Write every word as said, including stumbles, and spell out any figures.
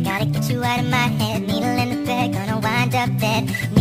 Gotta get you out of my head. Needle in the bed, gonna wind up dead.